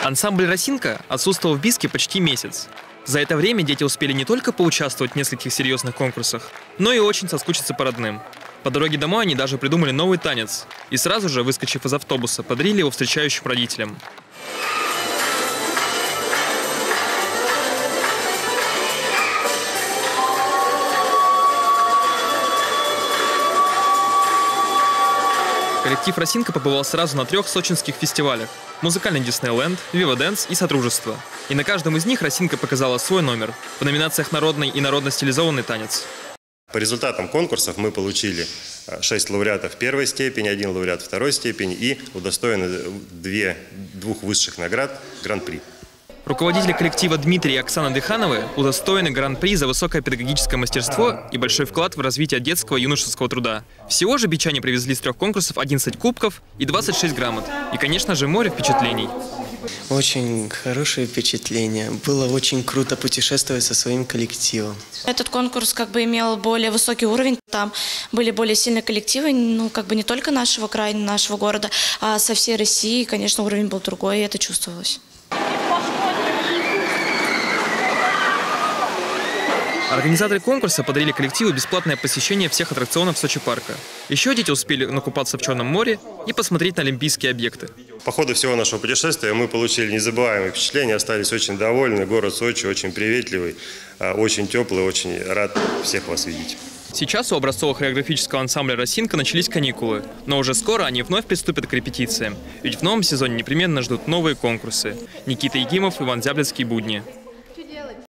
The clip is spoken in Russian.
Ансамбль «Росинка» отсутствовал в Бийске почти месяц. За это время дети успели не только поучаствовать в нескольких серьезных конкурсах, но и очень соскучиться по родным. По дороге домой они даже придумали новый танец и сразу же, выскочив из автобуса, подарили его встречающим родителям. Коллектив «Росинка» побывал сразу на 3 сочинских фестивалях – музыкальный Диснейленд, Вива Дэнс и Содружество. И на каждом из них «Росинка» показала свой номер в номинациях «Народный» и «Народно-стилизованный танец». По результатам конкурсов мы получили 6 лауреатов первой степени, 1 лауреат второй степени и удостоены двух высших наград Гран-при. Руководители коллектива Дмитрий и Оксана Дыхановы удостоены Гран-при за высокое педагогическое мастерство и большой вклад в развитие детского и юношеского труда. Всего же бичане привезли с 3 конкурсов 11 кубков и 26 грамот. И, конечно же, море впечатлений. Очень хорошие впечатления. Было очень круто путешествовать со своим коллективом. Этот конкурс имел более высокий уровень. Там были более сильные коллективы, не только нашего края, нашего города, а со всей России. И, конечно, уровень был другой, и это чувствовалось. Организаторы конкурса подарили коллективу бесплатное посещение всех аттракционов Сочи-парка. Еще дети успели накупаться в Черном море и посмотреть на олимпийские объекты. По ходу всего нашего путешествия мы получили незабываемые впечатления, остались очень довольны. Город Сочи очень приветливый, очень теплый, очень рад всех вас видеть. Сейчас у образцово-хореографического ансамбля «Росинка» начались каникулы, но уже скоро они вновь приступят к репетициям. Ведь в новом сезоне непременно ждут новые конкурсы. Никита Егимов, Иван Зяблицкий, «Будни».